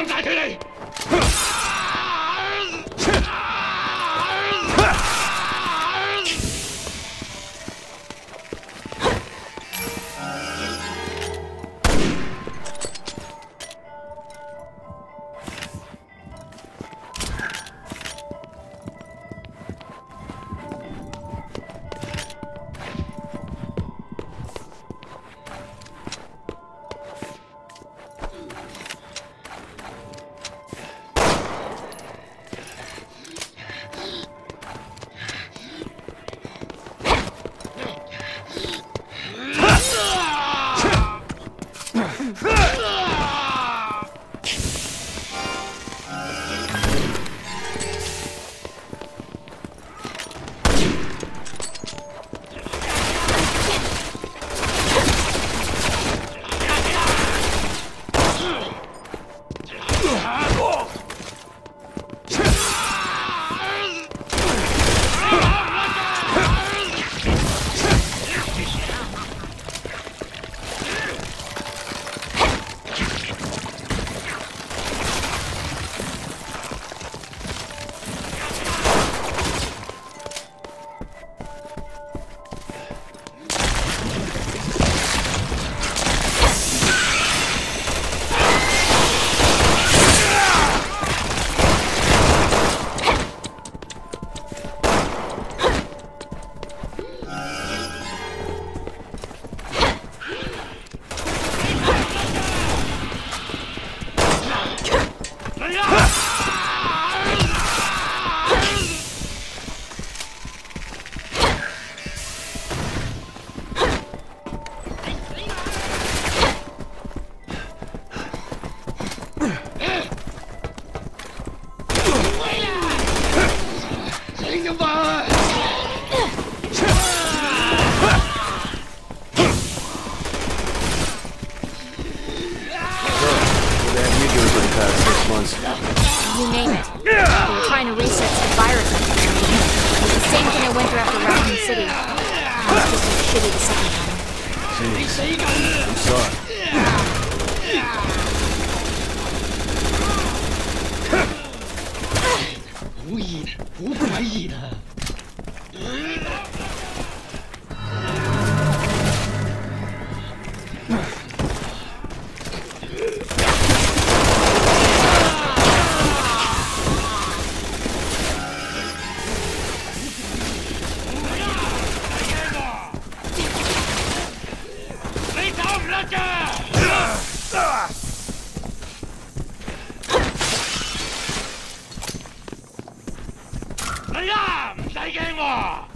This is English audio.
晒佢哋！ You name it. They were trying to research the virus engineering. It was the same thing I went through after Raccoon City. It was just as shitty the second time. Jeez. I'm sorry. 无意的，不怀疑的。你走唔甩㗎！嚟啦，唔使驚喎。